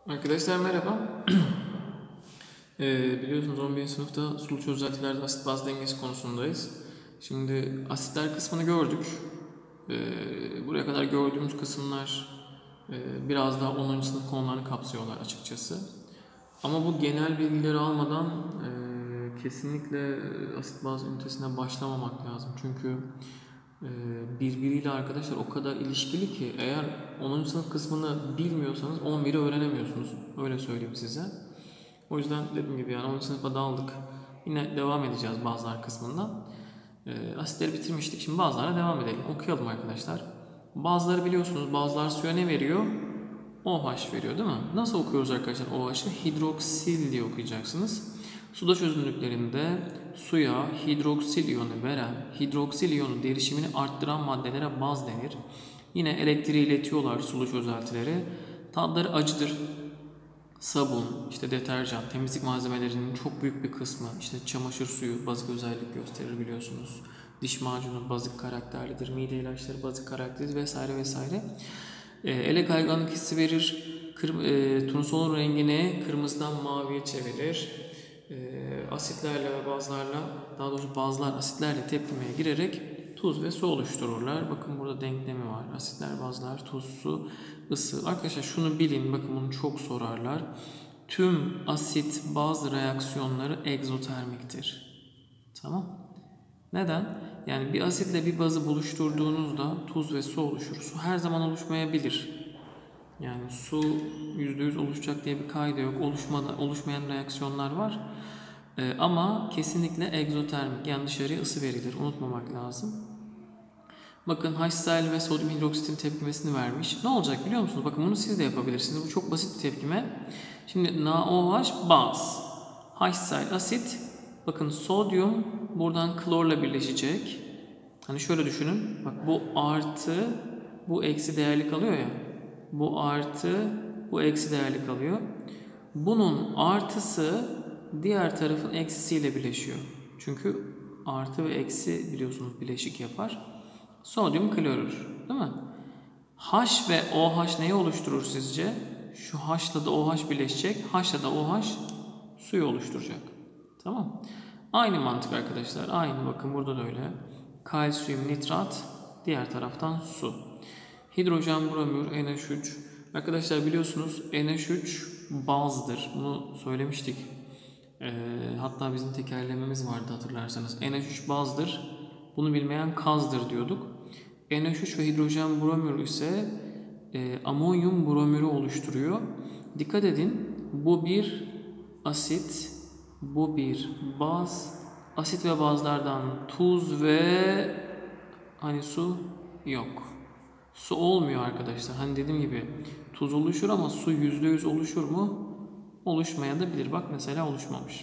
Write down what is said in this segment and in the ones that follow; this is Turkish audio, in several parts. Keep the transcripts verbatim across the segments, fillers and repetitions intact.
Arkadaşlar merhaba. Ee, biliyorsunuz on birinci sınıfta sulu çözeltilerde asit baz dengesi konusundayız. Şimdi asitler kısmını gördük. Ee, buraya kadar gördüğümüz kısımlar e, biraz daha onuncu sınıf konularını kapsıyorlar açıkçası. Ama bu genel bilgileri almadan e, kesinlikle asit baz ünitesine başlamamak lazım. Çünkü e, birbiriyle arkadaşlar o kadar ilişkili ki eğer onuncu sınıf kısmını bilmiyorsanız on biri öğrenemiyorsunuz. Öyle söyleyeyim size. O yüzden dediğim gibi yani onuncu sınıfa daldık. Yine devam edeceğiz bazılar kısmında. E, asitleri bitirmiştik. Şimdi bazılarına devam edelim. Okuyalım arkadaşlar. Bazıları biliyorsunuz bazılar suya ne veriyor? OH veriyor değil mi? Nasıl okuyoruz arkadaşlar OH'ı? Hidroksil diye okuyacaksınız. Suda çözünürlüklerinde suya hidroksil iyonu veren, hidroksil iyonu derişimini arttıran maddelere baz denir. Yine elektriği iletiyorlar sulu çözeltileri. Tatları acıdır. Sabun, işte deterjan, temizlik malzemelerinin çok büyük bir kısmı, işte çamaşır suyu bazik özellik gösterir biliyorsunuz. Diş macunu bazik karakterlidir, mide ilaçları bazik karakterlidir vesaire vesaire. E, ele kayganlık hissi verir, Kır, e, turnusolun rengini kırmızıdan maviye çevirir. E, asitlerle ve bazlarla, daha doğrusu bazlar asitlerle tepkimeye girerek tuz ve su oluştururlar. Bakın burada denklemi var. Asitler, bazlar, tuz, su, ısı. Arkadaşlar şunu bilin. Bakın bunu çok sorarlar. Tüm asit baz reaksiyonları egzotermiktir. Tamam. Neden? Yani bir asitle bir bazı buluşturduğunuzda tuz ve su oluşur. Su her zaman oluşmayabilir. Yani su yüzde yüz oluşacak diye bir kayda yok. Oluşmadan, oluşmayan reaksiyonlar var. Ee, ama kesinlikle egzotermik, yani dışarıya ısı verilir. Unutmamak lazım. Bakın HCl ve sodyum hidroksitin tepkimesini vermiş. Ne olacak biliyor musunuz? Bakın bunu siz de yapabilirsiniz. Bu çok basit bir tepkime. Şimdi NaOH baz. HCl asit. Bakın sodyum buradan klorla birleşecek. Hani şöyle düşünün. Bak bu artı, bu eksi değerli kalıyor ya. Bu artı, bu eksi değerli kalıyor. Bunun artısı diğer tarafın eksisiyle birleşiyor. Çünkü artı ve eksi biliyorsunuz bileşik yapar. Sodyum klorür, değil mi? H ve OH neyi oluşturur sizce? Şu H'la da OH birleşecek. H'la da OH suyu oluşturacak. Tamam. Aynı mantık arkadaşlar. Aynı bakın burada da öyle. Kalsiyum nitrat, diğer taraftan su. Hidrojen bromür N H üç. Arkadaşlar biliyorsunuz N H üç bazdır. Bunu söylemiştik. Ee, hatta bizim tekerlememiz vardı hatırlarsanız. N H üç bazdır. Bunu bilmeyen kazdır diyorduk. N H üç ve hidrojen bromür ise e, amonyum bromürü oluşturuyor. Dikkat edin. Bu bir asit. Bu bir baz. Asit ve bazlardan tuz ve hani su yok. Su olmuyor arkadaşlar. Hani dediğim gibi tuz oluşur ama su yüzde yüz oluşur mu? Oluşmaya da bilir. Bak mesela oluşmamış.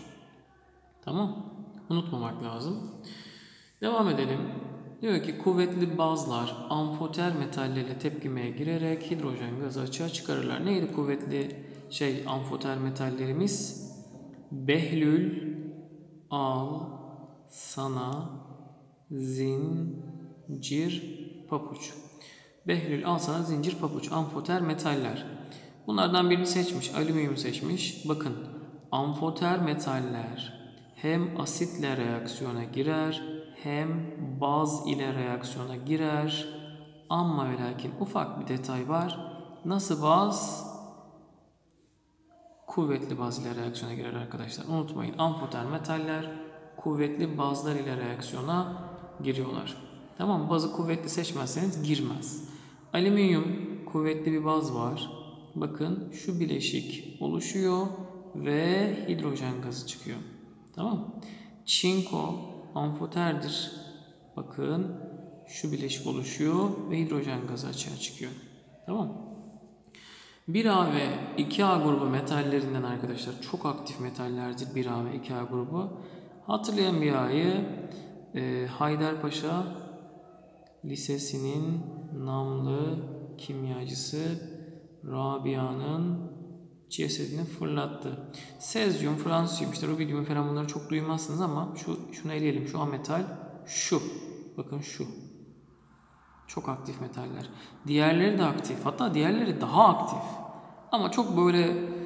Tamam. Unutmamak lazım. Devam edelim. Diyor ki kuvvetli bazlar amfoter metallerle tepkimeye girerek hidrojen gazı açığa çıkarırlar. Neydi kuvvetli şey amfoter metallerimiz? Behlül, al, sana, zincir, papuç. Behlül, al sana, zincir, papuç. Amfoter metaller. Bunlardan birini seçmiş. Alüminyum seçmiş. Bakın amfoter metaller hem asitle reaksiyona girer hem baz ile reaksiyona girer. Ama ve lakin ufak bir detay var. Nasıl baz? Kuvvetli baz ile reaksiyona girer arkadaşlar. Unutmayın amfoter metaller kuvvetli bazlar ile reaksiyona giriyorlar. Tamam, bazı kuvvetli seçmezseniz girmez. Alüminyum kuvvetli bir baz var. Bakın şu bileşik oluşuyor ve hidrojen gazı çıkıyor. Tamam. Çinko amfoterdir. Bakın şu bileşik oluşuyor ve hidrojen gazı açığa çıkıyor. Tamam. bir A ve iki A grubu metallerinden arkadaşlar çok aktif metallerdir bir A ve iki A grubu. Hatırlayan bir A'yı e, Haydarpaşa Lisesi'nin namlı kimyacısı Rabia'nın cesedini fırlattı. Sezyum, fransiyum, işte rubidium falan bunları çok duymazsınız ama şu şunu eleyelim. Şu ametal, şu. Bakın şu. Çok aktif metaller. Diğerleri de aktif. Hatta diğerleri daha aktif. Ama çok böyle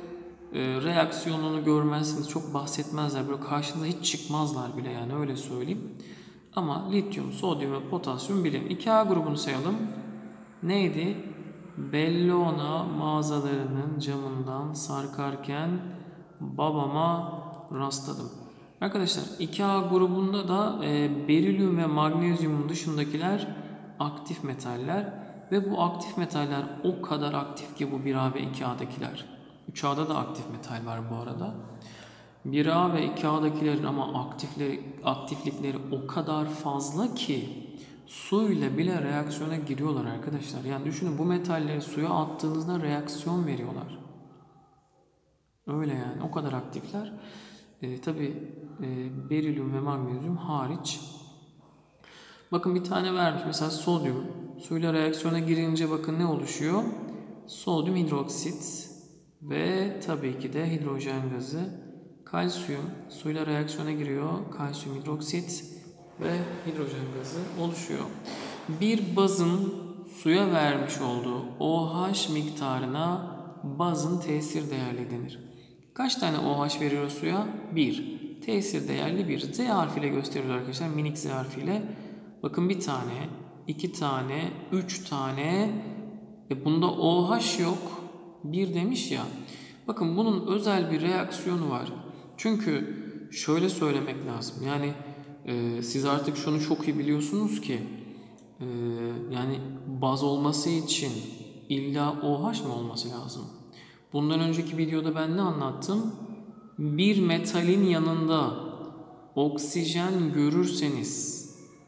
e, reaksiyonunu görmezsiniz. Çok bahsetmezler. Böyle karşınıza hiç çıkmazlar bile, yani öyle söyleyeyim. Ama lityum, sodyum ve potasyum bilin. iki A grubunu sayalım. Neydi? Bellona mağazalarının camından sarkarken babama rastladım. Arkadaşlar iki A grubunda da e, berilyum ve magnezyumun dışındakiler aktif metaller ve bu aktif metaller o kadar aktif ki bu bir A ve iki A'dakiler. üç A'da da aktif metal var bu arada. bir A ve iki A'dakilerin ama aktifleri, aktiflikleri o kadar fazla ki suyla bile reaksiyona giriyorlar arkadaşlar. Yani düşünün, bu metalleri suya attığınızda reaksiyon veriyorlar. Öyle yani, o kadar aktifler. E, tabii e, berilyum ve magnezyum hariç. Bakın bir tane vermiş mesela sodyum. Suyla reaksiyona girince bakın ne oluşuyor? Sodyum hidroksit ve tabii ki de hidrojen gazı. Kalsiyum suyla reaksiyona giriyor. Kalsiyum hidroksit ve hidrojen gazı oluşuyor. Bir bazın suya vermiş olduğu OH miktarına bazın tesir değerli denir. Kaç tane OH veriyor suya? bir. Tesir değerli bir. Z harfiyle gösteriyoruz arkadaşlar. Minik Z harfiyle. Bakın bir tane, iki tane, üç tane. E bunda OH yok. bir demiş ya. Bakın bunun özel bir reaksiyonu var. Çünkü şöyle söylemek lazım. Yani e, siz artık şunu çok iyi biliyorsunuz ki e, yani baz olması için illa OH mı olması lazım? Bundan önceki videoda ben ne anlattım? Bir metalin yanında oksijen görürseniz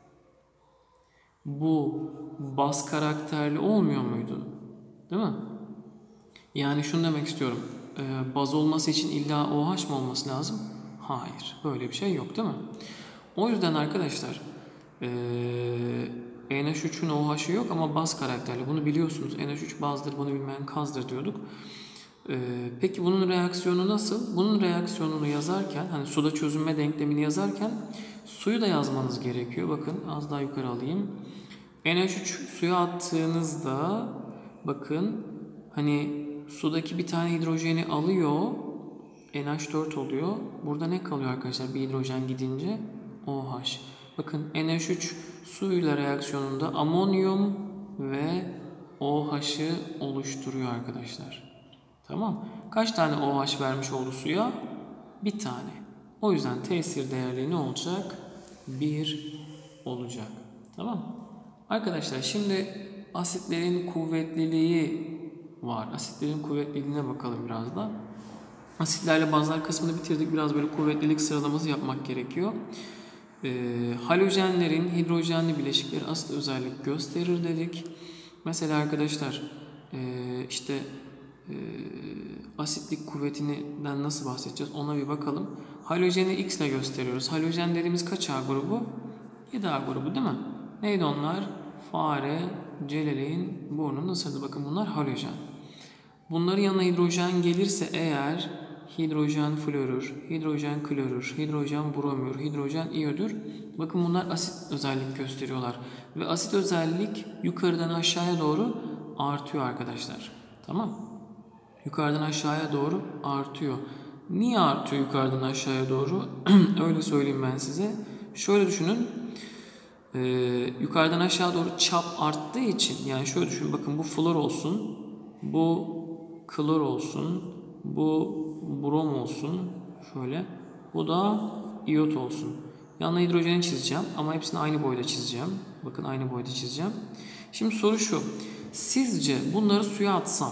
bu baz karakterli olmuyor muydu? Değil mi? Yani şunu demek istiyorum. Ee, baz olması için illa OH mı olması lazım? Hayır. Böyle bir şey yok değil mi? O yüzden arkadaşlar ee, N H üçün OH'ı yok ama baz karakterli. Bunu biliyorsunuz. N H üç bazdır, bunu bilmeyen kazdır diyorduk. Ee, peki bunun reaksiyonu nasıl? Bunun reaksiyonunu yazarken, hani suda çözünme denklemini yazarken suyu da yazmanız gerekiyor. Bakın az daha yukarı alayım. N H üç suya attığınızda bakın hani sudaki bir tane hidrojeni alıyor. N H dört oluyor. Burada ne kalıyor arkadaşlar? Bir hidrojen gidince OH. Bakın N H üç suyla reaksiyonunda amonyum ve OH'ı oluşturuyor arkadaşlar. Tamam. Kaç tane OH vermiş oldu suya? Bir tane. O yüzden tesir değerli ne olacak? bir olacak. Tamam. Arkadaşlar şimdi asitlerin kuvvetliliği var. Asitlerin kuvvetliliğine bakalım biraz da. Asitlerle bazlar kısmını bitirdik. Biraz böyle kuvvetlilik sıralaması yapmak gerekiyor. Ee, halojenlerin hidrojenli bileşikleri asit özellik gösterir dedik. Mesela arkadaşlar e, işte e, asitlik kuvvetinden nasıl bahsedeceğiz ona bir bakalım. Halojeni X ile gösteriyoruz. Halojenlerimiz kaç A grubu? yedi A grubu değil mi? Neydi onlar? Fare, celaleyn, burnun ısırdı. Bakın bunlar halojen. Bunların yanına hidrojen gelirse eğer hidrojen florür, hidrojen klorür, hidrojen bromür, hidrojen iyodür. Bakın bunlar asit özellik gösteriyorlar. Ve asit özellik yukarıdan aşağıya doğru artıyor arkadaşlar. Tamam. Yukarıdan aşağıya doğru artıyor. Niye artıyor yukarıdan aşağıya doğru? Öyle söyleyeyim ben size. Şöyle düşünün. Ee, yukarıdan aşağı doğru çap arttığı için, yani şöyle düşünün, bakın bu flor olsun, bu klor olsun, bu brom olsun, şöyle, bu da iyot olsun. Yanına hidrojeni çizeceğim ama hepsini aynı boyda çizeceğim. Bakın aynı boyda çizeceğim. Şimdi soru şu, sizce bunları suya atsam,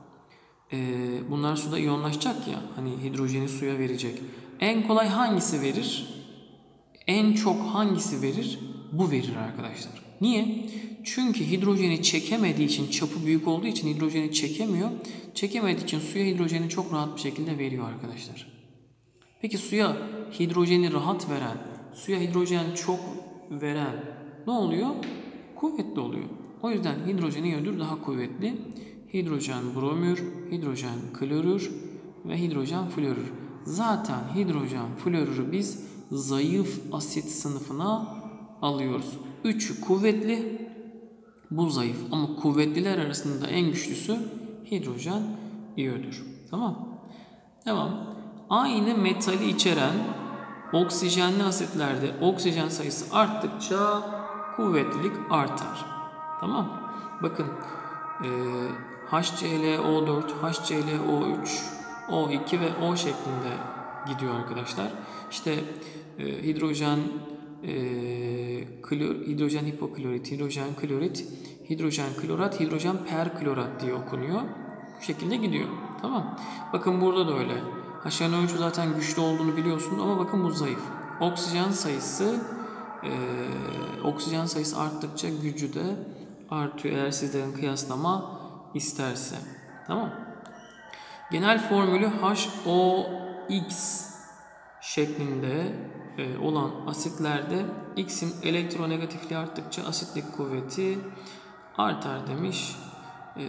ee, bunlar suda iyonlaşacak ya, hani hidrojeni suya verecek. En kolay hangisi verir? En çok hangisi verir? Bu verir arkadaşlar. Niye? Çünkü hidrojeni çekemediği için, çapı büyük olduğu için hidrojeni çekemiyor. Çekemediği için suya hidrojeni çok rahat bir şekilde veriyor arkadaşlar. Peki suya hidrojeni rahat veren, suya hidrojen çok veren ne oluyor? Kuvvetli oluyor. O yüzden hidrojen iyodür daha kuvvetli. Hidrojen bromür, hidrojen klorür ve hidrojen florür. Zaten hidrojen florürü biz zayıf asit sınıfına alıyoruz. Üçü kuvvetli, bu zayıf, ama kuvvetliler arasında en güçlüsü hidrojen iyodür. Tamam. Devam. Aynı metali içeren oksijenli asitlerde oksijen sayısı arttıkça kuvvetlilik artar. Tamam. Bakın e, HCl O dört, HCl O üç, O iki ve O şeklinde gidiyor arkadaşlar. İşte e, hidrojen e, klor, hidrojen hipoklorit, hidrojen klorit, hidrojen klorat, hidrojen perklorat diye okunuyor. Bu şekilde gidiyor. Tamam. Bakın burada da öyle. H N O üç zaten güçlü olduğunu biliyorsunuz ama bakın bu zayıf. Oksijen sayısı e, oksijen sayısı arttıkça gücü de artıyor eğer sizlerin kıyaslama isterse. Tamam. Genel formülü H O X şeklinde e, olan asitlerde X'in elektronegatifliği arttıkça asitlik kuvveti artar demiş. E,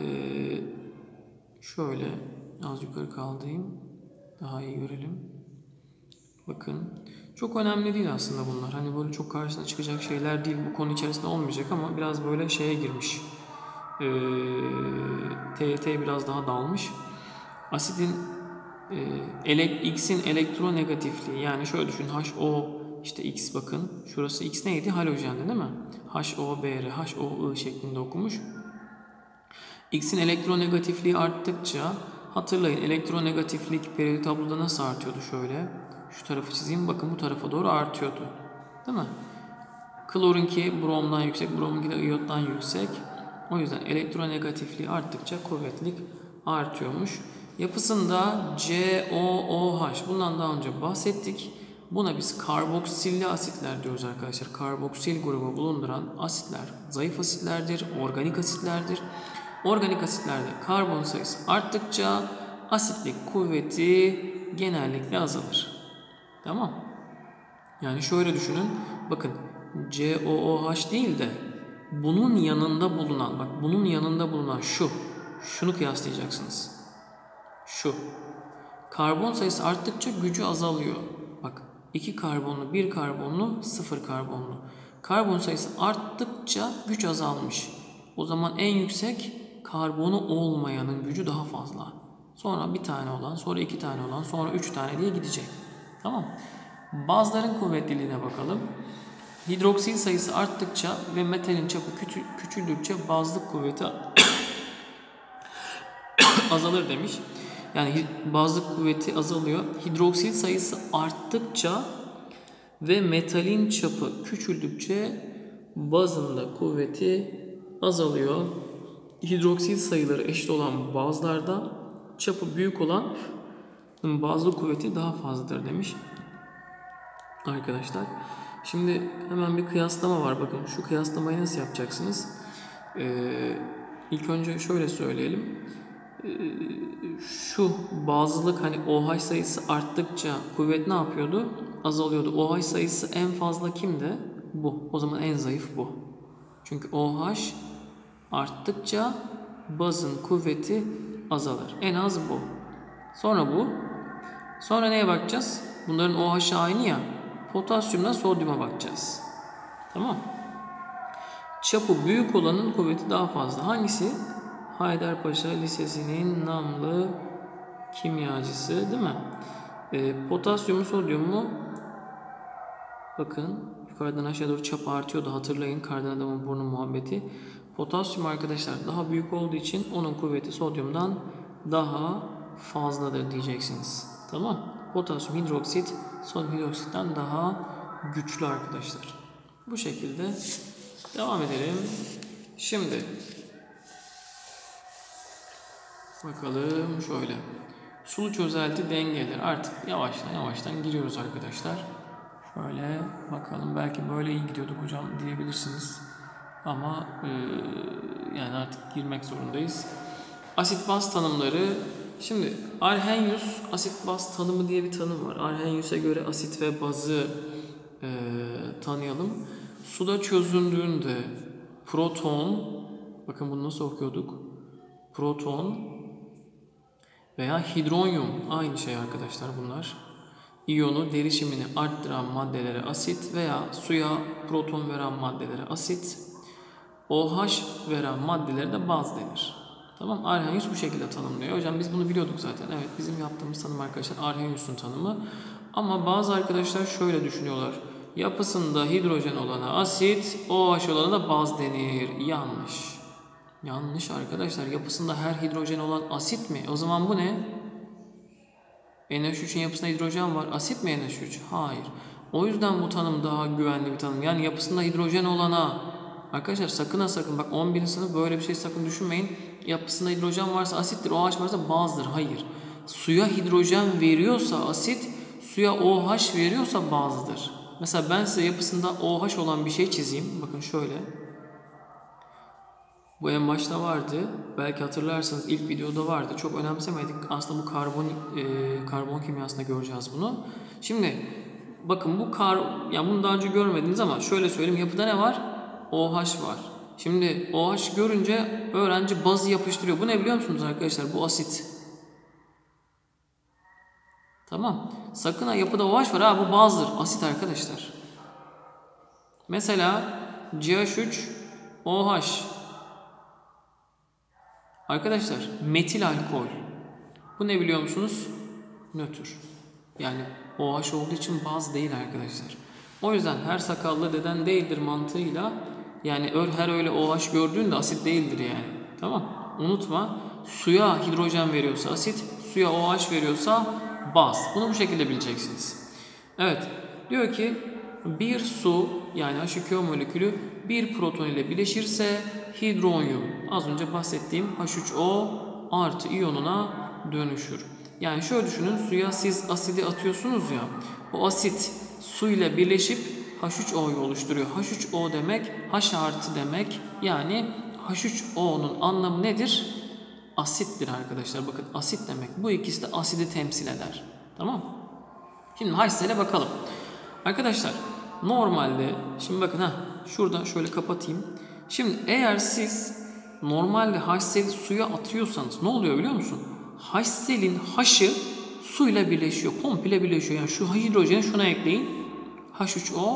şöyle az yukarı kaldırayım. Daha iyi görelim. Bakın. Çok önemli değil aslında bunlar. Hani böyle çok karşısına çıkacak şeyler değil. Bu konu içerisinde olmayacak ama biraz böyle şeye girmiş. Ee, T Y T'ye biraz daha dalmış. Asitin e, elek, X'in elektronegatifliği, yani şöyle düşün. H O işte X, bakın. Şurası X neydi? Halojendi değil mi? H O B R, H O I şeklinde okumuş. X'in elektronegatifliği arttıkça, hatırlayın elektronegatiflik periyot tabloda nasıl artıyordu şöyle. Şu tarafı çizeyim, bakın bu tarafa doğru artıyordu. Değil mi? Klorinki bromdan yüksek, brominki de iyottan yüksek. O yüzden elektronegatifliği arttıkça kuvvetlilik artıyormuş. Yapısında C O O H, bundan daha önce bahsettik. Buna biz karboksilli asitler diyoruz arkadaşlar. Karboksil grubu bulunduran asitler zayıf asitlerdir, organik asitlerdir. Organik asitlerde karbon sayısı arttıkça asitlik kuvveti genellikle azalır. Tamam. Yani şöyle düşünün. Bakın C O O H değil de bunun yanında bulunan, bak bunun yanında bulunan şu. Şunu kıyaslayacaksınız. Şu. Karbon sayısı arttıkça gücü azalıyor. Bak iki karbonlu, bir karbonlu, sıfır karbonlu. Karbon sayısı arttıkça güç azalmış. O zaman en yüksek karbonu olmayanın gücü daha fazla. Sonra bir tane olan, sonra iki tane olan, sonra üç tane diye gidecek. Tamam. Bazların kuvvetliliğine bakalım. Hidroksil sayısı arttıkça ve metalin çapı küçüldükçe bazlık kuvveti azalır demiş. Yani bazlık kuvveti azalıyor. Hidroksil sayısı arttıkça ve metalin çapı küçüldükçe bazın da kuvveti azalıyor. Hidroksil sayıları eşit olan bazlarda çapı büyük olan bazlık kuvveti daha fazladır demiş. Arkadaşlar. Şimdi hemen bir kıyaslama var. Bakın şu kıyaslamayı nasıl yapacaksınız? Ee, ilk önce şöyle söyleyelim. Ee, şu bazlılık, hani OH sayısı arttıkça kuvvet ne yapıyordu? Azalıyordu. OH sayısı en fazla kimde? Bu. O zaman en zayıf bu. Çünkü OH arttıkça bazın kuvveti azalır. En az bu. Sonra bu. Sonra neye bakacağız? Bunların OH'ı aynı ya. Potasyumla sodyuma bakacağız. Tamam. Çapı büyük olanın kuvveti daha fazla. Hangisi? Haydarpaşa Lisesi'nin namlı kimyacısı değil mi? E, potasyumu, sodyumu bakın yukarıdan aşağı doğru çapı artıyordu. Hatırlayın kardan adamın burnu muhabbeti. Potasyum arkadaşlar daha büyük olduğu için onun kuvveti sodyumdan daha fazladır diyeceksiniz. Tamam. Potasyum hidroksit sodyum hidroksitten daha güçlü arkadaşlar. Bu şekilde devam edelim. Şimdi bakalım şöyle. Sulu çözelti dengeleri. Artık yavaştan yavaştan giriyoruz arkadaşlar. Şöyle bakalım. Belki böyle iyi gidiyorduk hocam diyebilirsiniz. Ama e, yani artık girmek zorundayız. Asit baz tanımları. Şimdi Arrhenius asit baz tanımı diye bir tanım var. Arrhenius'a göre asit ve bazı e, tanıyalım. Suda çözündüğünde proton, bakın bunu nasıl okuyorduk? Proton veya hidronyum, aynı şey arkadaşlar bunlar. İyonu derişimini arttıran maddelere asit veya suya proton veren maddelere asit, OH veren maddelere de baz denir. Tamam, Arrhenius bu şekilde tanımlıyor. Hocam biz bunu biliyorduk zaten. Evet, bizim yaptığımız tanım arkadaşlar Arrhenius'un tanımı. Ama bazı arkadaşlar şöyle düşünüyorlar. Yapısında hidrojen olana asit, OH olana da baz denir. Yanlış. Yanlış arkadaşlar. Yapısında her hidrojen olan asit mi? O zaman bu ne? N H üçün yapısında hidrojen var. Asit mi N H üç? Hayır. O yüzden bu tanım daha güvenli bir tanım. Yani yapısında hidrojen olana, arkadaşlar sakın ha sakın, bak on birinci sınıf böyle bir şey sakın düşünmeyin. Yapısında hidrojen varsa asittir, OH varsa bazdır. Hayır. Suya hidrojen veriyorsa asit, suya OH veriyorsa bazdır. Mesela ben size yapısında OH olan bir şey çizeyim. Bakın şöyle. Bu en başta vardı. Belki hatırlarsanız ilk videoda vardı. Çok önemsemedik. Aslında bu karbon e, karbon kimyasında göreceğiz bunu. Şimdi bakın bu kar, yani bunu daha önce görmediniz ama şöyle söyleyeyim, yapıda ne var? OH var. Şimdi OH görünce öğrenci bazı yapıştırıyor. Bu ne biliyor musunuz arkadaşlar? Bu asit. Tamam. Sakın ha, yapıda OH var ha, bu bazdır. Asit arkadaşlar. Mesela C H üç OH. Arkadaşlar metil alkol. Bu ne biliyor musunuz? Nötr. Yani OH olduğu için baz değil arkadaşlar. O yüzden her sakallı deden değildir mantığıyla, yani her öyle OH gördüğünde asit değildir yani. Tamam. Unutma, suya hidrojen veriyorsa asit, suya OH veriyorsa baz. Bunu bu şekilde bileceksiniz. Evet. Diyor ki bir su, yani H iki O molekülü bir proton ile bileşirse hidronyum, az önce bahsettiğim H üç O artı iyonuna dönüşür. Yani şöyle düşünün, suya siz asidi atıyorsunuz ya, o asit suyla birleşip H üç O'yu oluşturuyor. H üç O demek H artı demek, yani H üç O'nun anlamı nedir? Asittir arkadaşlar. Bakın asit demek. Bu ikisi de asidi temsil eder. Tamam. Şimdi H bakalım. Arkadaşlar normalde, şimdi bakın ha, şurada şöyle kapatayım. Şimdi eğer siz normalde HCl'i suya atıyorsanız ne oluyor biliyor musun? HCl'in H'ı suyla birleşiyor. Komple birleşiyor. Yani şu hidrojeni şuna ekleyin. H üç O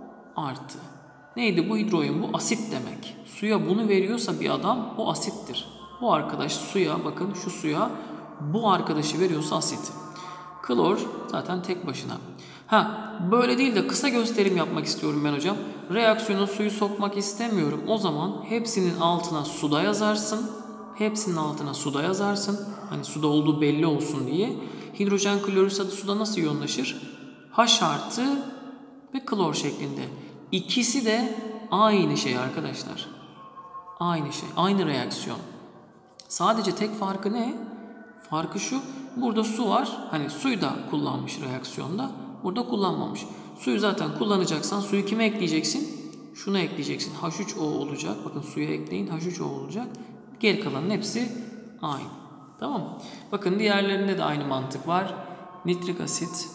artı. Neydi bu hidrojen? Bu asit demek. Suya bunu veriyorsa bir adam, o asittir. Bu arkadaş suya, bakın şu suya bu arkadaşı veriyorsa asit. Klor zaten tek başına. Ha, böyle değil de kısa gösterim yapmak istiyorum ben hocam. Reaksiyona suyu sokmak istemiyorum. O zaman hepsinin altına suda yazarsın. Hepsinin altına suda yazarsın. Hani suda olduğu belli olsun diye. Hidrojen klorür adı suda nasıl iyonlaşır? H artı ve klor şeklinde. İkisi de aynı şey arkadaşlar. Aynı şey. Aynı reaksiyon. Sadece tek farkı ne? Farkı şu. Burada su var. Hani suyu da kullanmış reaksiyonda. Burada kullanmamış. Suyu zaten kullanacaksan suyu kime ekleyeceksin? Şuna ekleyeceksin. H üç O olacak. Bakın suya ekleyin. H üç O olacak. Geri kalanın hepsi aynı. Tamam mı? Bakın diğerlerinde de aynı mantık var. Nitrik asit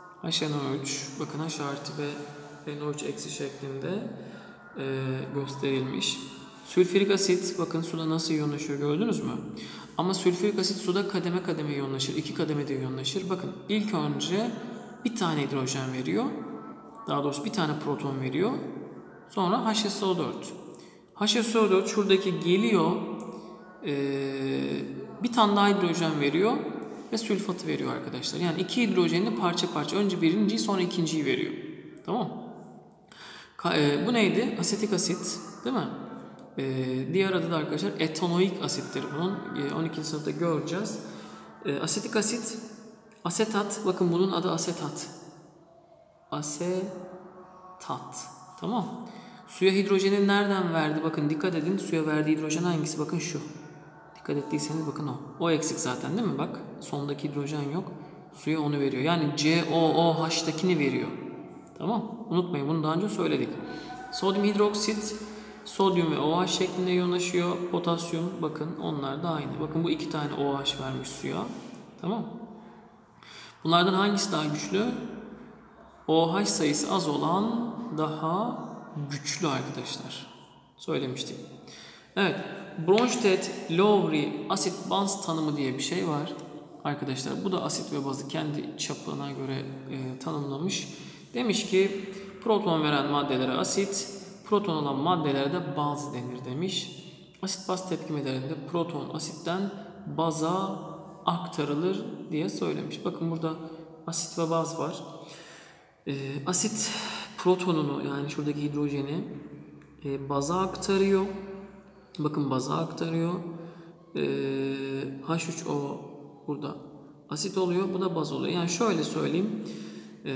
H N O üç. Bakın H artı ve N O üç eksi şeklinde e, gösterilmiş. Sülfürik asit, bakın suda nasıl iyonlaşıyor gördünüz mü? Ama sülfürik asit suda kademe kademe iyonlaşır. İki kademede iyonlaşır. Bakın ilk önce bir tane hidrojen veriyor. Daha doğrusu bir tane proton veriyor. Sonra H S O dört. H S O dört şuradaki geliyor. Ee, bir tane daha hidrojen veriyor. Ve sülfatı veriyor arkadaşlar. Yani iki hidrojenli parça parça. Önce birinciyi sonra ikinciyi veriyor. Tamam. E, bu neydi? Asetik asit. Değil mi? Ee, diğer adı da arkadaşlar etanoik asittir bunun. Ee, on ikinci sınıfta göreceğiz. Ee, asetik asit, asetat. Bakın bunun adı asetat. Asetat. Tamam. Suya hidrojeni nereden verdi? Bakın dikkat edin. Suya verdiği hidrojen hangisi? Bakın şu. Dikkat ettiyseniz bakın o. O eksik zaten değil mi? Bak sondaki hidrojen yok. Suya onu veriyor. Yani C O O H'takini veriyor. Tamam. Unutmayın, bunu daha önce söyledik. Sodyum hidroksit, sodyum ve OH şeklinde iyonlaşıyor. Potasyum, bakın onlar da aynı. Bakın bu iki tane OH vermiş suya. Tamam. Bunlardan hangisi daha güçlü? OH sayısı az olan daha güçlü arkadaşlar. Söylemiştik. Evet. Bronsted-Lowry asit-baz tanımı diye bir şey var. Arkadaşlar bu da asit ve bazı kendi çapına göre e, tanımlamış. Demiş ki proton veren maddelere asit, proton olan maddelere de baz denir demiş. asit baz tepkimelerinde proton asitten baza aktarılır diye söylemiş. Bakın burada asit ve baz var. E, asit protonunu, yani şuradaki hidrojeni e, baza aktarıyor. Bakın baza aktarıyor. E, H üç O burada asit oluyor. Bu da baz oluyor. Yani şöyle söyleyeyim. E,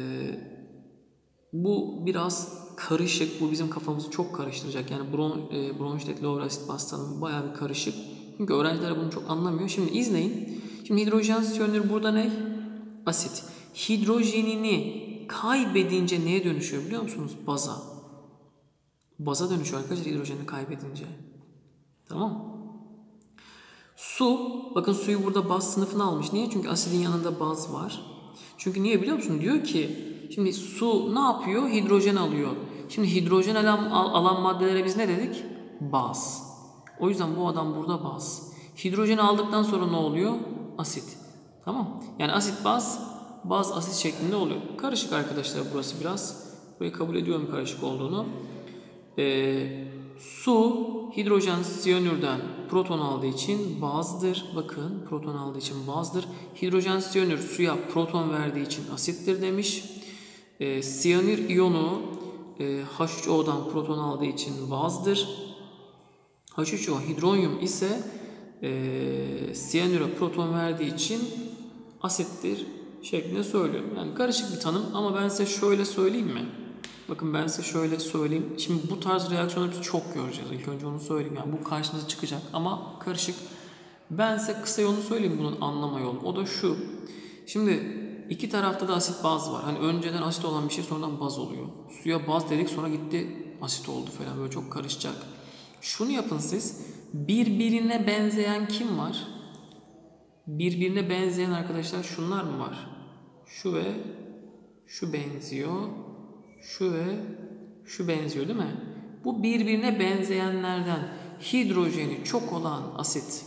bu biraz karışık. Bu bizim kafamızı çok karıştıracak. Yani bron, e, Bronsted-Lowry asit baz tanımı bayağı bir karışık. Çünkü öğrenciler bunu çok anlamıyor. Şimdi izleyin. Şimdi hidrojen siyanür burada ne? Asit. Hidrojenini kaybedince neye dönüşüyor biliyor musunuz? Baza. Baza dönüşüyor arkadaşlar hidrojeni kaybedince. Tamam. Su. Bakın suyu burada baz sınıfına almış. Niye? Çünkü asidin yanında baz var. Çünkü niye biliyor musun? Diyor ki şimdi su ne yapıyor? Hidrojen alıyor. Şimdi hidrojen alan, alan maddelere biz ne dedik? Baz. O yüzden bu adam burada baz. Hidrojeni aldıktan sonra ne oluyor? Asit. Tamam. Yani asit baz, baz asit şeklinde oluyor. Karışık arkadaşlar burası biraz. Burayı kabul ediyorum karışık olduğunu. Ee, su hidrojen siyanürden proton aldığı için bazdır. Bakın proton aldığı için bazdır. Hidrojen siyanür suya proton verdiği için asittir demiş. Ee, siyanür iyonu e, H üç O'dan proton aldığı için bazdır. H üç O hidronyum ise e, siyanüre proton verdiği için asittir şeklinde söylüyorum. Yani karışık bir tanım ama ben size şöyle söyleyeyim mi? Bakın ben size şöyle söyleyeyim. Şimdi bu tarz reaksiyonları biz çok göreceğiz. İlk önce onu söyleyeyim. Yani bu karşınıza çıkacak ama karışık. Ben size kısa yolunu söyleyeyim bunun anlama yolu. O da şu. Şimdi iki tarafta da asit baz var. Hani önceden asit olan bir şey sonradan baz oluyor. Suya baz dedik sonra gitti asit oldu falan. Böyle çok karışacak. Şunu yapın siz. Birbirine benzeyen kim var? Birbirine benzeyen arkadaşlar şunlar mı var? Şu ve şu benziyor. Şu ve şu benziyor değil mi? Bu birbirine benzeyenlerden hidrojeni çok olan asit.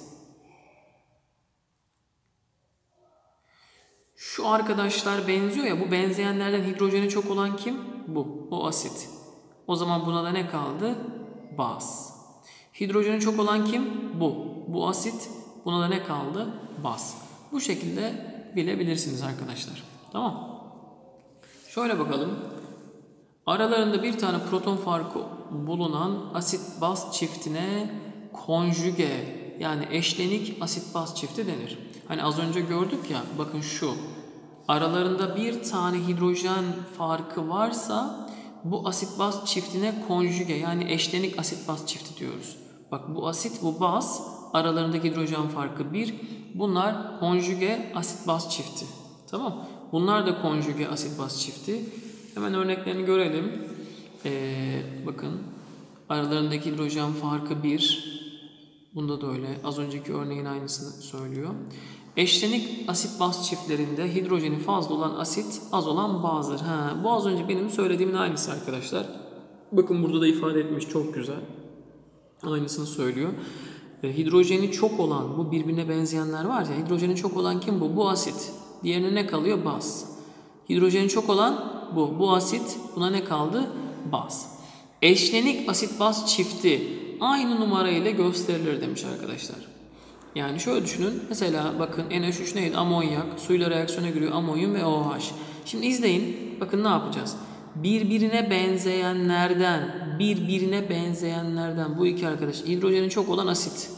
Şu arkadaşlar benziyor ya, bu benzeyenlerden hidrojeni çok olan kim? Bu. O asit. O zaman buna da ne kaldı? Baz. Hidrojeni çok olan kim? Bu. Bu asit. Buna da ne kaldı? Baz. Bu şekilde bilebilirsiniz arkadaşlar. Tamam. Şöyle bakalım. Aralarında bir tane proton farkı bulunan asit baz çiftine konjüge yani eşlenik asit baz çifti denir. Hani az önce gördük ya, bakın şu. Aralarında bir tane hidrojen farkı varsa bu asit baz çiftine konjüge yani eşlenik asit baz çifti diyoruz. Bak bu asit bu baz, aralarındaki hidrojen farkı bir. Bunlar konjüge asit baz çifti. Tamam. Bunlar da konjüge asit baz çifti. Hemen örneklerini görelim. Ee, bakın aralarındaki hidrojen farkı bir. Bunda da öyle. Az önceki örneğin aynısını söylüyor. Eşlenik asit baz çiftlerinde hidrojeni fazla olan asit, az olan bazdır. Ha, bu az önce benim söylediğimin aynısı arkadaşlar. Bakın burada da ifade etmiş, çok güzel. Aynısını söylüyor. E, hidrojeni çok olan, bu birbirine benzeyenler var ya, hidrojeni çok olan kim bu? Bu asit. Diğerine ne kalıyor? Baz. Hidrojeni çok olan bu. Bu asit. Buna ne kaldı? Baz. Eşlenik asit baz çifti aynı numara ile gösterilir demiş arkadaşlar. Yani şöyle düşünün. Mesela bakın N H üç neydi? Amonyak. Suyla reaksiyona giriyor. Amonyum ve OH. Şimdi izleyin. Bakın ne yapacağız? Birbirine benzeyenlerden, birbirine benzeyenlerden bu iki arkadaş hidrojeni çok olan asit.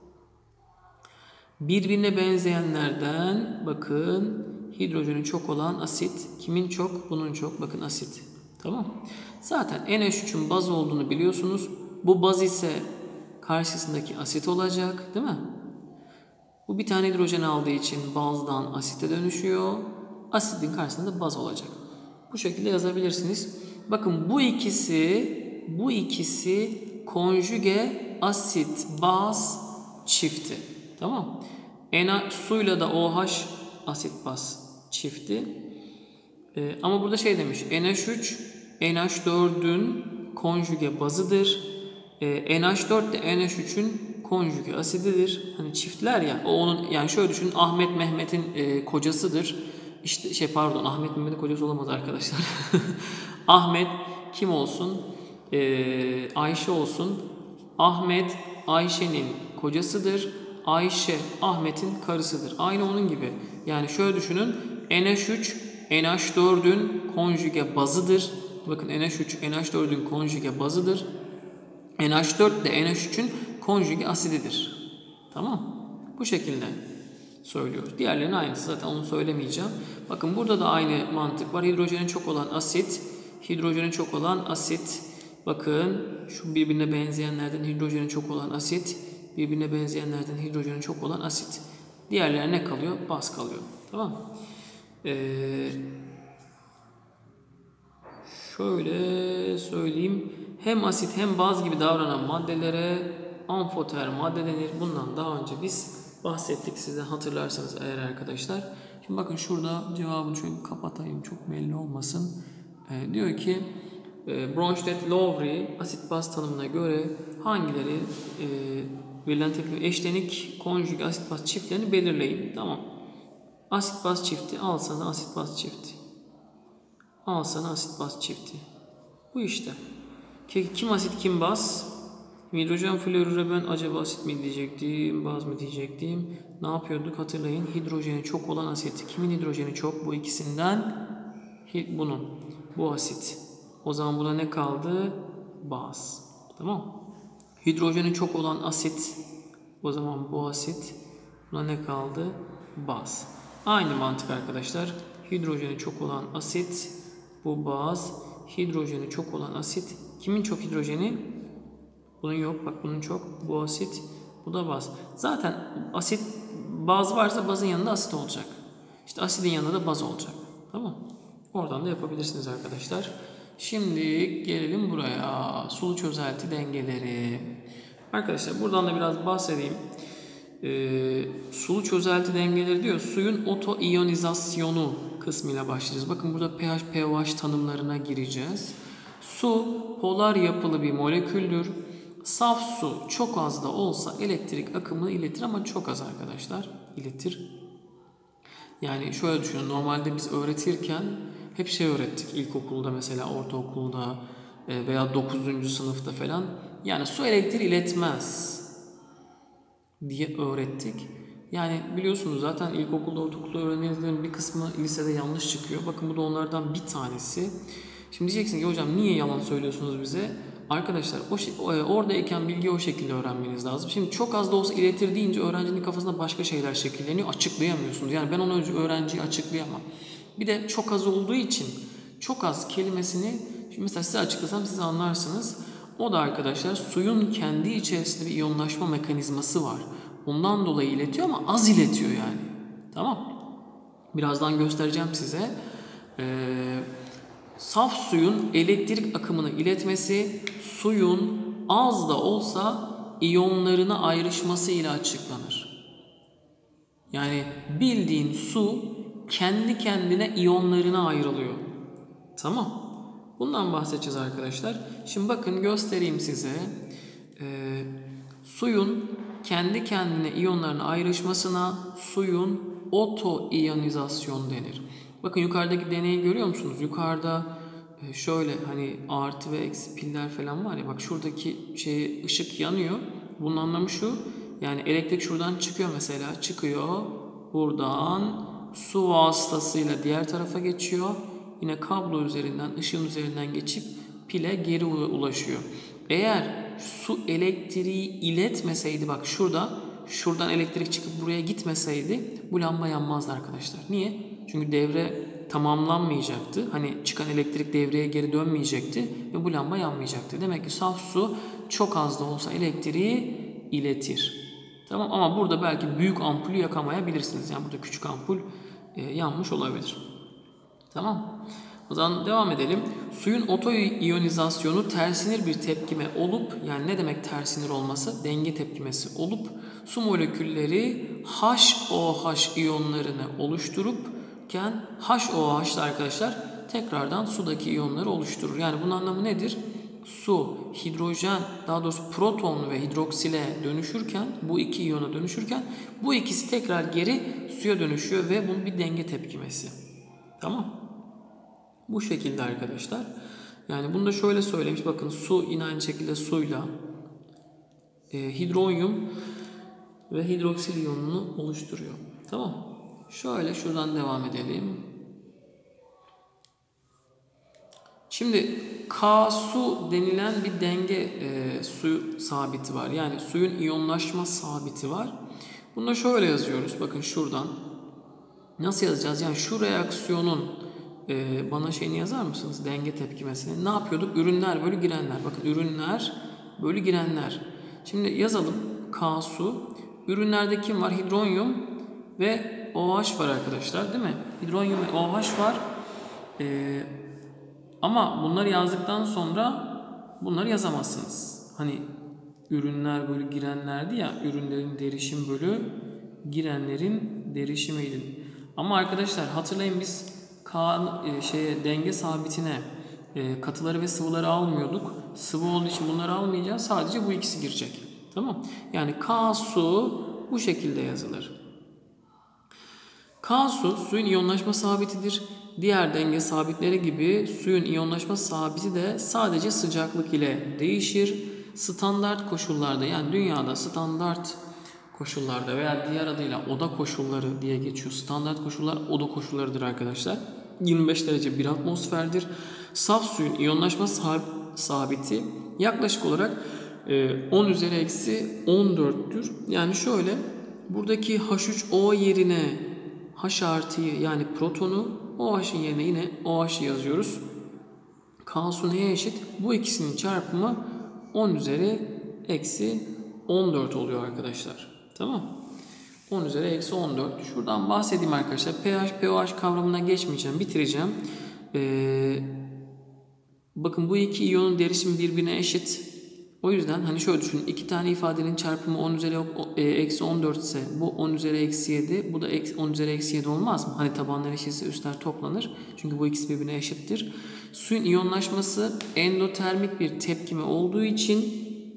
Birbirine benzeyenlerden bakın hidrojeni çok olan asit. Kimin çok? Bunun çok. Bakın asit. Tamam. Zaten N H üçün baz olduğunu biliyorsunuz. Bu baz ise karşısındaki asit olacak. Değil mi? Bu bir tane hidrojen aldığı için bazdan asite dönüşüyor. Asitin karşısında baz olacak. Bu şekilde yazabilirsiniz. Bakın bu ikisi bu ikisi konjüge asit baz çifti. Tamam. Na, suyla da OH asit baz çifti. Ee, ama burada şey demiş. N H üç N H dördün konjüge bazıdır. Ee, N H dört de N H üçün konjüge asididir. Hani çiftler ya. O onun yani şöyle düşünün, Ahmet Mehmet'in e, kocasıdır. İşte şey pardon Ahmet Mehmet'in kocası olamaz arkadaşlar. Ahmet kim olsun? Ee, Ayşe olsun. Ahmet Ayşe'nin kocasıdır. Ayşe Ahmet'in karısıdır. Aynı onun gibi. Yani şöyle düşünün. N H üç N H dördün konjüge bazıdır. Bakın N H üç N H dördün konjüge bazıdır. N H dört de N H üçün konjüge asididir. Tamam. Bu şekilde söylüyoruz. Diğerlerinin aynısı, zaten onu söylemeyeceğim. Bakın burada da aynı mantık var. Hidrojeni çok olan asit, hidrojeni çok olan asit. Bakın şu birbirine benzeyenlerden hidrojeni çok olan asit, birbirine benzeyenlerden hidrojeni çok olan asit. Diğerlerine ne kalıyor? Baz kalıyor. Tamam. Ee, şöyle söyleyeyim. Hem asit hem baz gibi davranan maddelere amfoter madde denir. Bundan daha önce biz bahsettik, size hatırlarsanız eğer arkadaşlar. Şimdi bakın şurada cevabını şöyle kapatayım, çok belli olmasın. Ee, diyor ki e, Bronsted-Lowry asit baz tanımına göre hangileri e, verilen tepki eşlenik konjüge asit baz çiftlerini belirleyin. Tamam. Asit baz çifti, al sana asit baz çifti. Al sana asit baz çifti. Bu işte. Kim asit kim baz? Hidrojen florüre ben acaba asit mi diyecektim, baz mı diyecektim. Ne yapıyorduk hatırlayın. Hidrojeni çok olan asit. Kimin hidrojeni çok? Bu ikisinden. Bunun. Bu asit. O zaman burada ne kaldı? Baz. Tamam. Hidrojeni çok olan asit. O zaman bu asit. Buna ne kaldı? Baz. Aynı mantık arkadaşlar. Hidrojeni çok olan asit. Bu baz. Hidrojeni çok olan asit. Kimin çok hidrojeni? Bunun yok. Bak bunun çok. Bu asit. Bu da baz. Zaten asit baz varsa bazın yanında asit olacak. İşte asidin yanında da baz olacak. Tamam. Oradan da yapabilirsiniz arkadaşlar. Şimdi gelelim buraya. Sulu çözelti dengeleri. Arkadaşlar buradan da biraz bahsedeyim. Ee, sulu çözelti dengeleri diyor. Suyun otoiyonizasyonu kısmıyla başlayacağız. Bakın burada pH, pOH tanımlarına gireceğiz. Su polar yapılı bir moleküldür. Saf su çok az da olsa elektrik akımını iletir ama çok az arkadaşlar. İletir. Yani şöyle düşünün. Normalde biz öğretirken hep şey öğrettik. İlkokulda mesela, ortaokulda veya dokuzuncu sınıfta falan. Yani su elektriği iletmez diye öğrettik. Yani biliyorsunuz zaten ilkokulda, ortaokulda öğrenenlerin bir kısmı lisede yanlış çıkıyor. Bakın bu da onlardan bir tanesi. Şimdi diyeceksin ki hocam niye yalan söylüyorsunuz bize? Arkadaşlar o, oradayken bilgiyi o şekilde öğrenmeniz lazım. Şimdi çok az da olsa iletir deyince öğrencinin kafasında başka şeyler şekilleniyor. Açıklayamıyorsunuz. Yani ben onu öğrenciye açıklayamam. Bir de çok az olduğu için çok az kelimesini şimdi mesela size açıklasam siz anlarsınız. O da arkadaşlar suyun kendi içerisinde bir iyonlaşma mekanizması var. Ondan dolayı iletiyor ama az iletiyor yani. Tamam. Birazdan göstereceğim size. Ee, saf suyun elektrik akımını iletmesi suyun az da olsa iyonlarına ayrışması ile açıklanır. Yani bildiğin su kendi kendine iyonlarına ayrılıyor. Tamam. Bundan bahsedeceğiz arkadaşlar. Şimdi bakın göstereyim size. Ee, suyun kendi kendine iyonlarına ayrışmasına suyun otoiyonizasyon denir. Bakın yukarıdaki deneyi görüyor musunuz? Yukarıda şöyle hani artı ve eksi piller falan var ya, bak şuradaki şey ışık yanıyor. Bunun anlamı şu. Yani elektrik şuradan çıkıyor mesela. Çıkıyor. Buradan su vasıtasıyla diğer tarafa geçiyor. Yine kablo üzerinden, ışığın üzerinden geçip pile geri ulaşıyor. Eğer su elektriği iletmeseydi, bak şurada, şuradan elektrik çıkıp buraya gitmeseydi bu lamba yanmazdı arkadaşlar. Niye? Çünkü devre tamamlanmayacaktı. Hani çıkan elektrik devreye geri dönmeyecekti ve bu lamba yanmayacaktı. Demek ki saf su çok az da olsa elektriği iletir. Tamam, ama burada belki büyük ampulü yakamayabilirsiniz. Yani burada küçük ampul e, yanmış olabilir. Tamam. O zaman devam edelim. Suyun otoiyonizasyonu tersinir bir tepkime olup, yani ne demek tersinir olması? Denge tepkimesi olup su molekülleri H O H iyonlarını oluştururken H O H'da arkadaşlar tekrardan sudaki iyonları oluşturur. Yani bunun anlamı nedir? Su, hidrojen, daha doğrusu proton ve hidroksile dönüşürken, bu iki iyona dönüşürken bu ikisi tekrar geri suya dönüşüyor ve bunun bir denge tepkimesi. Tamam. Bu şekilde arkadaşlar. Yani bunu da şöyle söylemiş. Bakın su yine aynı şekilde suyla e, hidronyum ve hidroksil iyonunu oluşturuyor. Tamam. Şöyle şuradan devam edelim. Şimdi K su denilen bir denge e, su sabiti var. Yani suyun iyonlaşma sabiti var. Bunu da şöyle yazıyoruz. Bakın şuradan. Nasıl yazacağız? Yani şu reaksiyonun e, bana şeyini yazar mısınız? Denge tepkimesini. Ne yapıyorduk? Ürünler bölü girenler. Bakın ürünler bölü girenler. Şimdi yazalım. K su. Ürünlerde kim var? Hidronyum ve OH var arkadaşlar, değil mi? Hidronyum ve OH var. Ee, ama bunları yazdıktan sonra bunları yazamazsınız. Hani ürünler bölü girenlerdi ya, ürünlerin derişim bölü girenlerin derişimiydi. Ama arkadaşlar hatırlayın, biz K e, şeye denge sabitine e, katıları ve sıvıları almıyorduk. Sıvı olduğu için bunları almayacağız. Sadece bu ikisi girecek. Tamam? Yani K su bu şekilde yazılır. K su suyun iyonlaşma sabitidir. Diğer denge sabitleri gibi suyun iyonlaşma sabiti de sadece sıcaklık ile değişir. Standart koşullarda, yani dünyada standart koşullarda veya diğer adıyla oda koşulları diye geçiyor. Standart koşullar oda koşullarıdır arkadaşlar. yirmi beş derece bir atmosferdir. Saf suyun iyonlaşma sabiti yaklaşık olarak on üzeri eksi on dörttür. Yani şöyle, buradaki H üç O yerine H artıyı, yani protonu, OH'ın yerine yine OH'ı yazıyoruz. K su neye eşit? Bu ikisinin çarpımı on üzeri eksi on dört oluyor arkadaşlar. Tamam. on üzeri eksi on dört. Şuradan bahsedeyim arkadaşlar. pH, pOH kavramına geçmeyeceğim. Bitireceğim. Ee, bakın bu iki iyonun derişimi birbirine eşit. O yüzden hani şöyle düşünün. iki tane ifadenin çarpımı on üzeri eksi on dört ise bu on üzeri eksi yedi. Bu da on üzeri eksi yedi olmaz mı? Hani tabanlar eşitse üstler toplanır. Çünkü bu ikisi birbirine eşittir. Suyun iyonlaşması endotermik bir tepkime olduğu için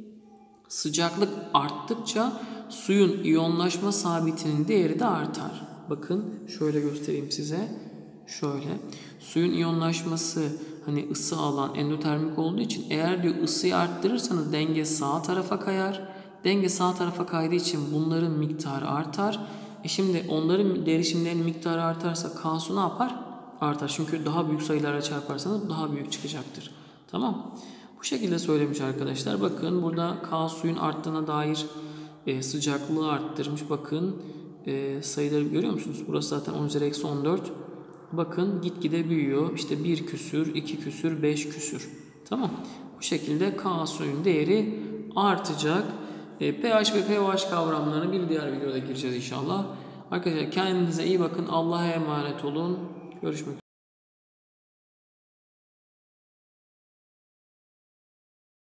sıcaklık arttıkça suyun iyonlaşma sabitinin değeri de artar. Bakın şöyle göstereyim size. Şöyle. Suyun iyonlaşması hani ısı alan endotermik olduğu için eğer diyor ısıyı arttırırsanız denge sağ tarafa kayar. Denge sağ tarafa kaydığı için bunların miktarı artar. E şimdi onların derişimlerinin miktarı artarsa K su ne yapar? Artar. Çünkü daha büyük sayılara çarparsanız daha büyük çıkacaktır. Tamam. Bu şekilde söylemiş arkadaşlar. Bakın burada K suyun arttığına dair e, sıcaklığı arttırmış. Bakın e, sayıları görüyor musunuz? Burası zaten on üzeri eksi on dört. Bakın gitgide büyüyor. İşte bir küsür, iki küsür, beş küsür. Tamam. Bu şekilde K suyun değeri artacak. E, pH ve pOH kavramlarını bir diğer videoda gireceğiz inşallah. Arkadaşlar kendinize iyi bakın. Allah'a emanet olun. Görüşmek üzere.